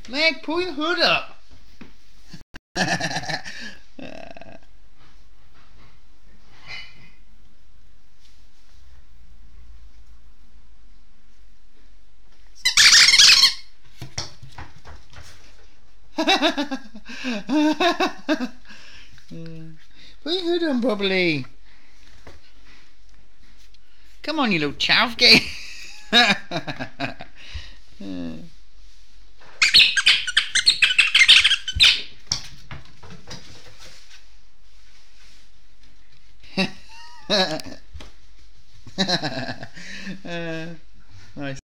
Meg, pull your hood up. Put your hood on properly. Come on, you little chowfgate. Nice.